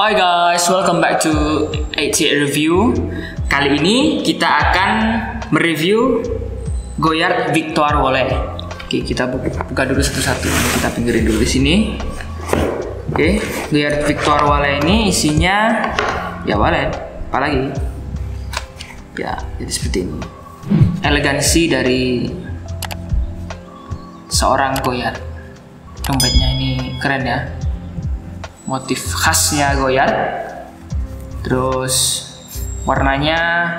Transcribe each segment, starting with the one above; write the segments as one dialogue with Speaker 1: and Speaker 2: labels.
Speaker 1: Hai guys, welcome back to 88 Review. Kali ini kita akan mereview Goyard Victoire Wallet. Oke, kita buka dulu satu-satu. Kita pinggirin dulu di sini. Oke, Goyard Victoire Wallet ini isinya ya wallet, apalagi ya jadi seperti ini. Elegansi dari seorang Goyard. Dompetnya ini keren ya. Motif khasnya Goyard. Terus warnanya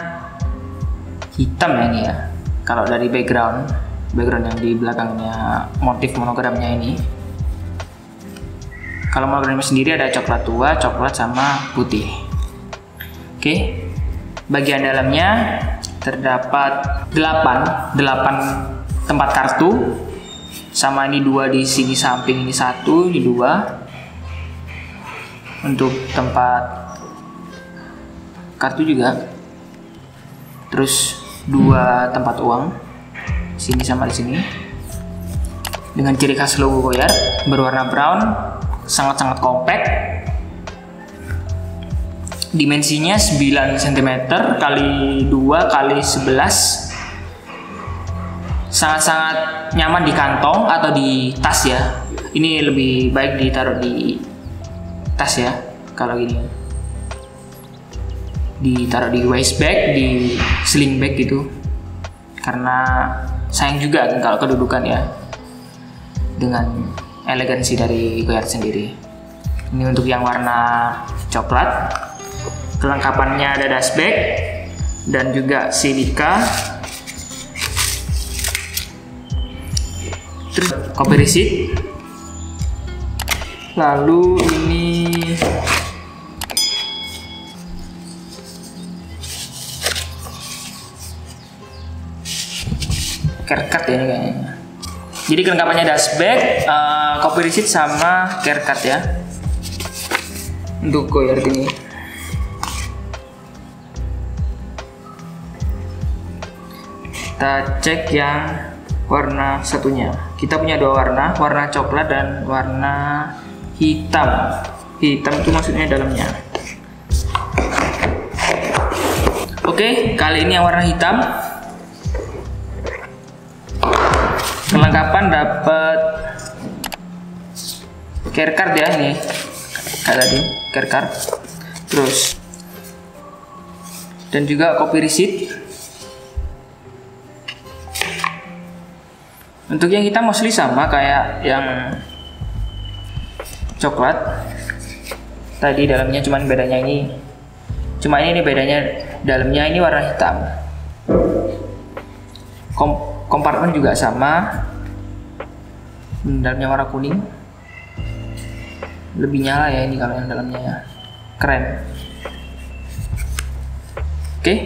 Speaker 1: hitam ya ini ya. Kalau dari background yang di belakangnya motif monogramnya ini. Kalau monogramnya sendiri ada coklat tua, coklat sama putih. Oke. Bagian dalamnya terdapat 8 tempat kartu. Sama ini 2 di sini samping, ini 1, ini 2. Untuk tempat kartu juga. Terus 2 tempat uang, sini sama di sini. Dengan ciri khas logo Goyard, berwarna brown, sangat-sangat compact. Dimensinya 9 cm kali 2 kali 11. Sangat-sangat nyaman di kantong atau di tas ya. Ini lebih baik ditaruh di tas ya, kalau gini ditaruh di waist bag, di sling bag gitu, karena sayang juga kalau kedudukan ya, dengan elegansi dari Goyard sendiri. Ini untuk yang warna coklat. Kelengkapannya ada dust bag dan juga silika, terus copy receipt. Lalu ini care card ya ini kayaknya. Jadi kelengkapannya dust bag, copy receipt sama care card ya untuk Goyard ini. Kita cek yang warna satunya. Kita punya 2 warna, warna coklat dan warna hitam. Hitam itu maksudnya dalamnya. Oke, kali ini yang warna hitam. Kelengkapan dapat care card ya ini. Kayak tadi, care card. Terus dan juga copy receipt. Untuk yang hitam mostly sama kayak yang coklat tadi, dalamnya cuman bedanya ini, ini bedanya dalamnya ini warna hitam. Kompartemen juga sama, dalamnya warna kuning, lebih nyala ya ini kalau yang dalamnya ya. Keren. Oke.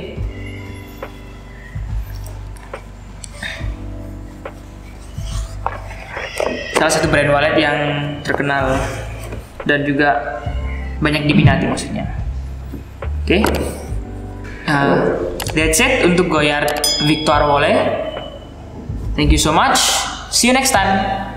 Speaker 1: Salah satu brand wallet yang terkenal dan juga banyak diminati maksudnya. Oke. That's it untuk Goyard Victoire Wallet. Thank you so much. See you next time.